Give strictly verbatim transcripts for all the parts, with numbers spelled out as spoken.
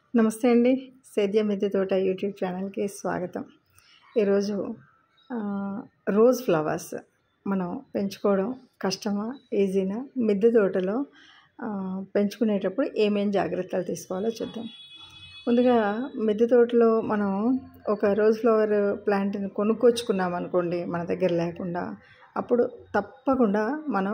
నమస్తే అండి. సేద్య మిద్దె తోట యూట్యూబ్ ఛానల్కి స్వాగతం. ఈరోజు రోజ్ ఫ్లవర్స్ మనం పెంచుకోవడం కష్టమా ఈజీనా, మిద్దె తోటలో పెంచుకునేటప్పుడు ఏమేం జాగ్రత్తలు తీసుకోవాలో చూద్దాం. ముందుగా మిద్దె తోటలో మనం ఒక రోజ్ ఫ్లవర్ ప్లాంట్ని కొనుక్కొచ్చుకున్నాం అనుకోండి, మన దగ్గర లేకుండా, అప్పుడు తప్పకుండా మనం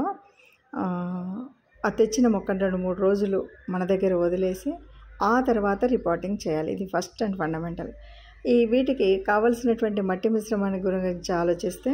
ఆ తెచ్చిన మొక్కను రెండు మూడు రోజులు మన దగ్గర వదిలేసి ఆ తర్వాత రిపోర్టింగ్ చేయాలి. ఇది ఫస్ట్ అండ్ ఫండమెంటల్. ఈ వీటికి కావలసినటువంటి మట్టి మిశ్రమాన్ని గురించి ఆలోచిస్తే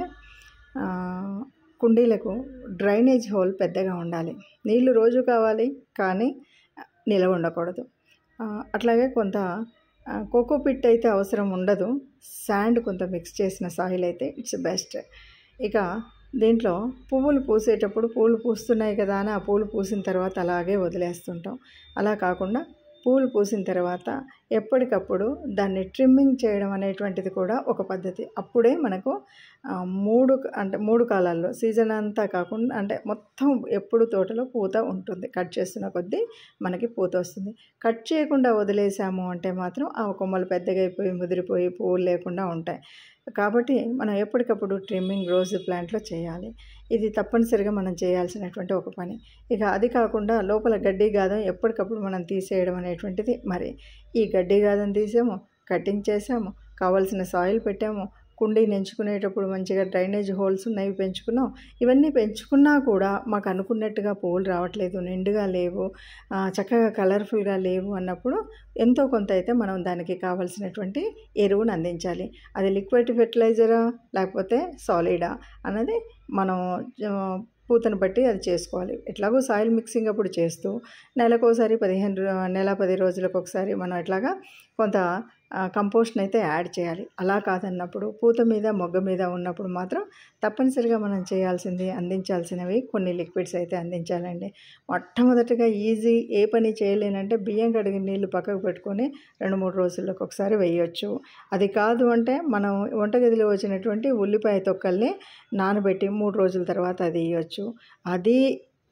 కుండీలకు డ్రైనేజ్ హోల్ పెద్దగా ఉండాలి. నీళ్లు రోజు కావాలి, కానీ నిలవ ఉండకూడదు. అట్లాగే కొంత కోకోపిట్ అయితే అవసరం ఉండదు. శాండ్ కొంత మిక్స్ చేసిన సాయిల్ అయితే ఇట్స్ బెస్ట్. ఇక దీంట్లో పువ్వులు పూసేటప్పుడు పూలు పూస్తున్నాయి కదా అని ఆ పూలు పూసిన తర్వాత అలాగే వదిలేస్తుంటాం. అలా కాకుండా పూలు పూసిన తర్వాత ఎప్పటికప్పుడు దాన్ని ట్రిమ్మింగ్ చేయడం అనేటువంటిది కూడా ఒక పద్ధతి. అప్పుడే మనకు మూడు అంటే మూడు కాలాల్లో సీజన్ అంతా కాకుండా, అంటే మొత్తం ఎప్పుడు తోటలో పూత ఉంటుంది. కట్ చేస్తున్న కొద్దీ మనకి పూత వస్తుంది. కట్ చేయకుండా వదిలేసాము అంటే మాత్రం ఆ కొమ్మలు పెద్దగా అయిపోయి ముదిరిపోయి పువ్వులు లేకుండా ఉంటాయి. కాబట్టి మనం ఎప్పటికప్పుడు ట్రిమ్మింగ్ రోజ్ ప్లాంట్లో చేయాలి. ఇది తప్పనిసరిగా మనం చేయాల్సినటువంటి ఒక పని. ఇక అది కాకుండా లోపల గడ్డి గాదం ఎప్పటికప్పుడు మనం తీసేయడం అనేటువంటిది. మరి ఈ గడ్డి గాదం తీసాము, కటింగ్ చేసాము, కావాల్సిన సాయిల్ పెట్టాము, కుండీని ఎంచుకునేటప్పుడు మంచిగా డ్రైనేజ్ హోల్స్ ఉన్నవి పెంచుకున్నాం. ఇవన్నీ పెంచుకున్నా కూడా మాకు అనుకున్నట్టుగా పువ్వులు రావట్లేదు, నిండుగా లేవు, చక్కగా కలర్ఫుల్గా లేవు అన్నప్పుడు ఎంతో కొంత అయితే మనం దానికి కావాల్సినటువంటి ఎరువును అందించాలి. అది లిక్విడ్ ఫెర్టిలైజరా లేకపోతే సాలిడా అన్నది మనం పూతను బట్టి అది చేసుకోవాలి. ఎట్లాగో సాయిల్ మిక్సింగ్ అప్పుడు చేస్తూ నెలకోసారి పదిహేను నెల పది రోజులకు ఒకసారి మనం ఎట్లాగా కొంత కంపోస్ట్ని అయితే యాడ్ చేయాలి. అలా కాదన్నప్పుడు పూత మీద మొగ్గ మీద ఉన్నప్పుడు మాత్రం తప్పనిసరిగా మనం చేయాల్సింది, అందించాల్సినవి కొన్ని లిక్విడ్స్ అయితే అందించాలండి. మొట్టమొదటిగా ఈజీ ఏ పని చేయలేనంటే బియ్యం కడిగిన నీళ్ళు పక్కకు పెట్టుకొని రెండు మూడు రోజులకు ఒకసారి వేయవచ్చు. అది కాదు అంటే మనం వంటగదిలో వచ్చినటువంటి ఉల్లిపాయ తొక్కల్ని నానబెట్టి మూడు రోజుల తర్వాత అది వేయవచ్చు. అది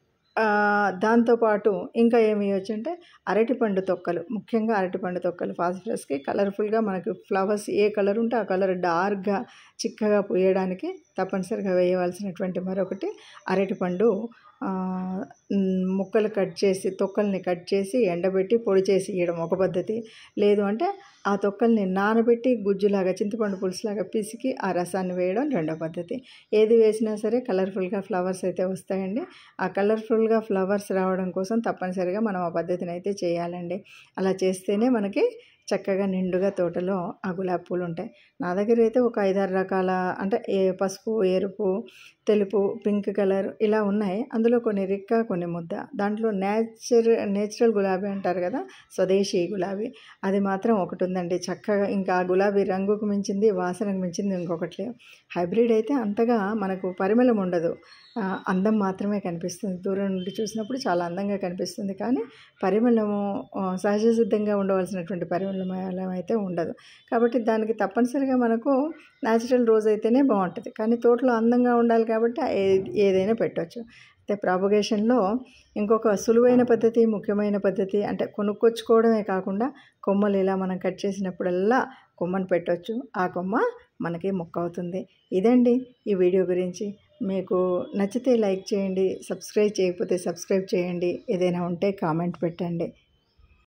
దాంతోపాటు ఇంకా ఏమి వేయచ్చు అంటే అరటిపండు తొక్కలు, ముఖ్యంగా అరటిపండు తొక్కలు ఫాస్ఫరస్కి కలర్ఫుల్గా మనకి ఫ్లవర్స్ ఏ కలర్ ఉంటే ఆ కలర్ డార్క్గా చిక్కగా పూయడానికి తప్పనిసరిగా వేయవలసినటువంటి మరొకటి అరటిపండు ముక్కలు కట్ చేసి తొక్కల్ని కట్ చేసి ఎండబెట్టి పొడి చేసి ఇవ్వడం ఒక పద్ధతి. లేదు అంటే ఆ తొక్కల్ని నానబెట్టి గుజ్జులాగా చింతపండు పులుసులాగా పిసికి ఆ రసాన్ని వేయడం రెండో పద్ధతి. ఏది వేసినా సరే కలర్ఫుల్గా ఫ్లవర్స్ అయితే వస్తాయండి. ఆ కలర్ఫుల్గా ఫ్లవర్స్ రావడం కోసం తప్పనిసరిగా మనం ఆ పద్ధతిని అయితే చేయాలండి. అలా చేస్తేనే మనకి చక్కగా నిండుగా తోటలో ఆ గులాబీ పూలు ఉంటాయి. నా దగ్గర అయితే ఒక ఐదారు రకాల అంటే ఏ పసుపు, ఎరుపు, తెలుపు, పింక్ కలర్ ఇలా ఉన్నాయి. అందులో కొన్ని రిక్క, కొన్ని ముద్ద. దాంట్లో నేచర్ నేచురల్ గులాబీ అంటారు కదా, స్వదేశీ గులాబీ, అది మాత్రం ఒకటి ఉందండి. చక్కగా ఇంకా ఆ గులాబీ రంగుకు మించింది, వాసనకు మించింది ఇంకొకటి లేవు. హైబ్రిడ్ అయితే అంతగా మనకు పరిమళం ఉండదు, అందం మాత్రమే కనిపిస్తుంది. దూరం నుండి చూసినప్పుడు చాలా అందంగా కనిపిస్తుంది, కానీ పరిమళము సహజ సిద్ధంగా ఉండవలసినటువంటి పరిమళం అయితే ఉండదు. కాబట్టి దానికి తప్పనిసరిగా మనకు న్యాచురల్ రోజ్ అయితేనే బాగుంటుంది. కానీ తోటలో అందంగా ఉండాలి కాబట్టి ఏదైనా పెట్టవచ్చు. అయితే ప్రాపగేషన్లో ఇంకొక సులువైన పద్ధతి, ముఖ్యమైన పద్ధతి అంటే కొనుక్కొచ్చుకోవడమే కాకుండా కొమ్మలు ఇలా మనం కట్ చేసినప్పుడల్లా కొమ్మను పెట్టవచ్చు. ఆ కొమ్మ మనకి మొక్క అవుతుంది. ఇదండి ఈ వీడియో గురించి. మీకు నచ్చితే లైక్ చేయండి, సబ్స్క్రైబ్ చేయకపోతే సబ్స్క్రైబ్ చేయండి, ఏదైనా ఉంటే కామెంట్ పెట్టండి.